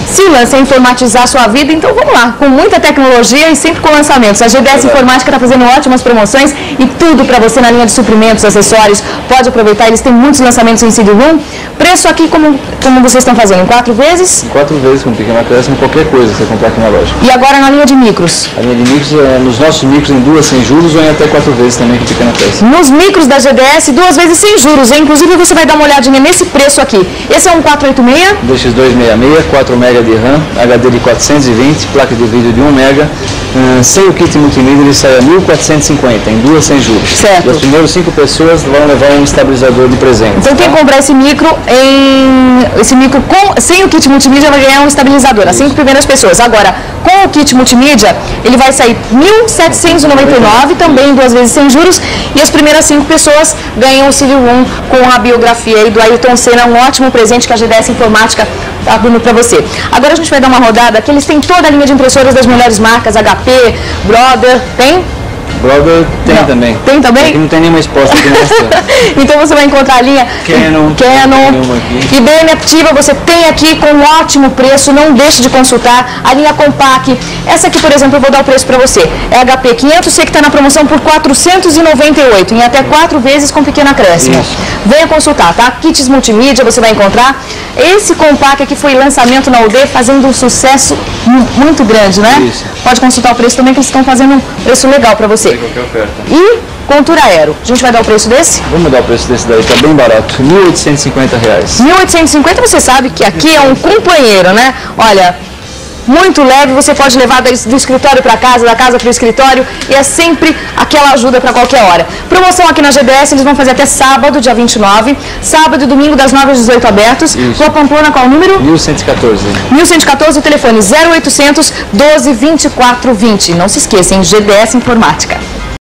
Silas, é informatizar a sua vida, então vamos lá, com muita tecnologia e sempre com lançamentos. A GDS Informática está fazendo ótimas promoções e tudo para você na linha de suprimentos, acessórios. Pode aproveitar, eles têm muitos lançamentos em CD-ROM. Preço aqui, como vocês estão fazendo, em 4 vezes? Em 4 vezes, com pequeno acréscimo, qualquer coisa você comprar aqui na loja. E agora na linha de micros? A linha de micros, nos nossos micros, em 2 sem juros ou em até 4 vezes também com pequeno acréscimo. Nos micros da GDS, 2 vezes sem juros, hein? Inclusive você vai dar uma olhadinha nesse preço aqui. Esse é um 486? DX266, 4 MB de RAM, HD de 420, placa de vídeo de 1 MB. Sem o kit multimídia ele sai a 1.450, em 2 sem juros. Certo. E as primeiras 5 pessoas vão levar um estabilizador de presente. Então quem comprar esse micro sem o kit multimídia vai ganhar um estabilizador, as 5 primeiras pessoas. Agora, com o kit multimídia, ele vai sair 1.799, também 2 vezes sem juros, e as primeiras 5 pessoas ganham o CD-ROM com a biografia aí do Ayrton Senna, um ótimo presente que a GDS Informática está dando para você. Agora a gente vai dar uma rodada, que eles têm toda a linha de impressoras das melhores marcas, HP, Brother, tem? Brother tem também. Tem também? Aqui não tem nenhuma exposta aqui nessa. Então você vai encontrar a linha Canon e BM Aptiva, você tem aqui com um ótimo preço, não deixe de consultar. A linha Compaq, essa aqui, por exemplo, eu vou dar o preço para você. É HP 500, sei que está na promoção por 498, em até 4 vezes com pequeno acréscimo. Isso. Venha consultar, tá? Kits multimídia, você vai encontrar. Esse Compaq aqui foi lançamento na UD, fazendo um sucesso muito grande, né? Isso. Pode consultar o preço também, que eles estão fazendo um preço legal para você. Qualquer oferta. E Contura Aero, a gente vai dar o preço desse? Vamos dar o preço desse daí, tá bem barato, R$ 1.850. 1.850, você sabe que aqui é um companheiro, né? Olha, muito leve, você pode levar do escritório para casa, da casa para o escritório, e é sempre aquela ajuda para qualquer hora. Promoção aqui na GDS, eles vão fazer até sábado, dia 29, sábado e domingo das 9 às 18 abertos. Rua Pamplona, qual o número? 1114. 1114, o telefone 0800 12 24 20. Não se esqueçam, GDS Informática.